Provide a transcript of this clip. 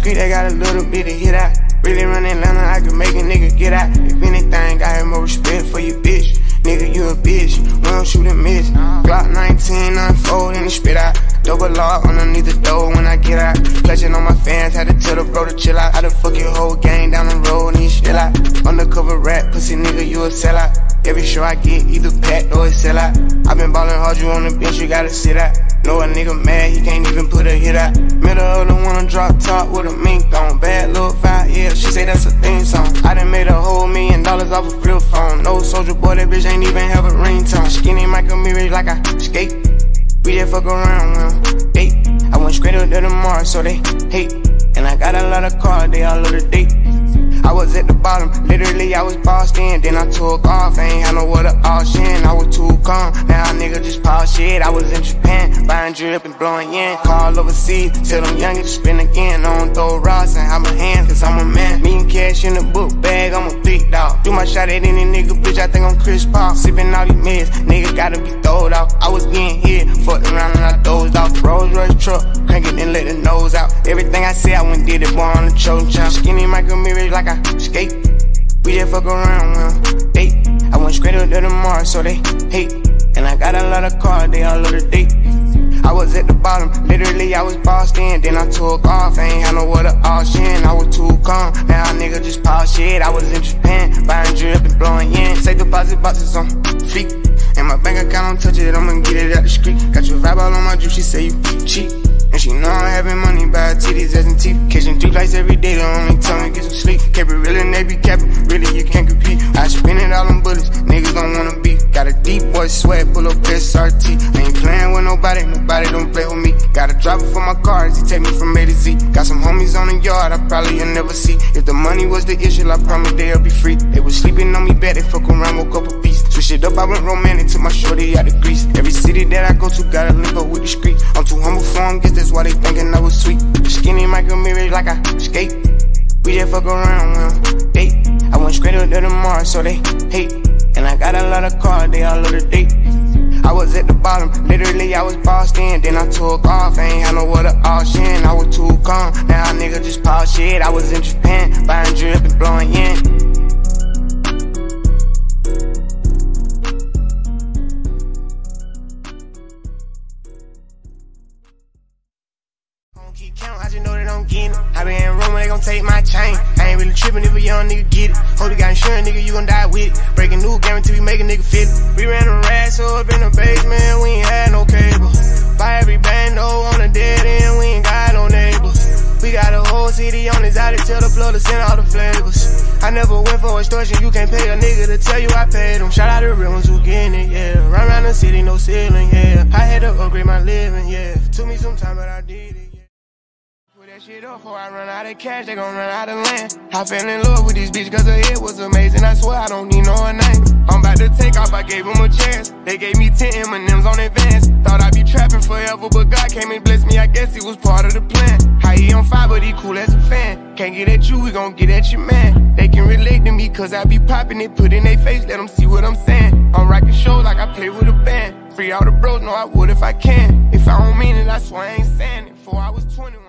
street, I got a little bit of hit out. Really run Atlanta, I can make a nigga get out. If anything, I have more respect for you, bitch. Nigga, you a bitch, we don't shoot and miss. Glock 19, unfold and spit out. Double lock underneath the door when I get out. Clutchin on my fans, had to tell the bro to chill out. I done fuck your whole gang down the road and you still out. Undercover rap, pussy nigga, you a sellout. Every show I get, either packed or a sellout. I been ballin' hard, you on the bench, you gotta sit out. Know a nigga mad, he can't even put a hit out. Middle of the one drop top with a mink on. Bad little 5 years, she say that's a theme song. I done made a whole $1 million off a flip phone. No soldier boy, that bitch ain't even have a ringtone. Skinny Michael Mirage like I skate. We just fuck around, we don't date. I went straight up to the Mars, so they hate. And I got a lot of cars, they all love the date. I was at the bottom, literally I was bossed in. Then I took off, ain't had no water option. I was too calm, now a nigga just pop shit. I was in Japan, buying drip and blowing in. Call overseas, tell them youngin' to spin again. I don't throw rocks and have my hands, cause I'm a man. Me and cash in the book bag, I'm a big dog. Do my shot at any nigga, bitch, I think I'm Chris Paul. Sippin' all these meds, nigga gotta be throwed off. I was getting hit, fucked around and I dozed off. Rolls Royce truck, crank it and let the nose out. Everything I say, I went did it, boy, on the chosen child. Skinny Michael Mirage like I skate. We just fuck around, we don't date. I went straight up to the Mars, so they hate. And I got a lot of cars, they all love the date. I was at the bottom, literally I was bossed in. Then I took off, ain't had no water option. I was too calm, now a nigga just pop shit. I was in Japan, buying drip and blowing in. Say deposit boxes on fleek. And my bank account don't touch it, I'ma get it out the street. Got your vibe all on my juice, she say you cheap. And she know I'm having money, buy titties, ass and teeth. Catching 3 flights every day, the only time to get some sleep. Keep it real and they be capping, really you can't compete. I spend it all on bullets, niggas don't wanna beef. Got a deep boy swag, pull up SRT. I ain't playing with nobody, nobody don't play with me. Got a driver for my cars, he take me from A to Z. Got some homies on the yard, I probably you'll never see. If the money was the issue, I promise they'll be free. They was sleeping on me bad, they fuck around, woke up a beast. Switch it up, I went romantic, took my shorty out the grease. Every city that I go to, gotta link up with the streets. I'm too humble for them, guess that's why they thinking I was sweet. Skinny Michael Mirage like I skate. We just fuck around, we don't date. I went straight up to the Mars, so they hate. And I got a lot of cars, they all love the date. I was at the bottom, literally I was bossed in. Then I took off, ain't had no water option. I was too calm, now a nigga just pop shit. I was in Japan, buying drip and blowing in. Keep count, I just know that I'm getting it. I been in a room where they gon' take my chain. I ain't really trippin' if a young nigga get it. Hope you got insurance, nigga, you gon' die with it. Breaking new guarantee, we make a nigga fit it. We ran a rat, so up in the basement, we ain't had no cable. Buy every bando on a dead end, we ain't got no neighbors. We got a whole city on this out, tell the plug to send all the flavors. I never went for extortion, you can't pay a nigga to tell you I paid them. Shout out to real ones who getting it, yeah. Run around the city, no ceiling, yeah. I had to upgrade my living, yeah. Took me some time, but I did it. That shit up before I run out of cash, they gon' run out of land. I fell in love with this bitch cause her head was amazing. I swear I don't need no her name. I'm about to take off, I gave him a chance. They gave me 10 M&Ms on advance. Thought I'd be trapping forever, but God came and blessed me. I guess it was part of the plan. How he on fire, but he cool as a fan. Can't get at you, we gon' get at your man. They can relate to me cause I be popping it, put in their face, let them see what I'm saying. I'm rocking shows like I play with a band. Free all the bros, know I would if I can. If I don't mean it, I swear I ain't saying it. Before I was 20.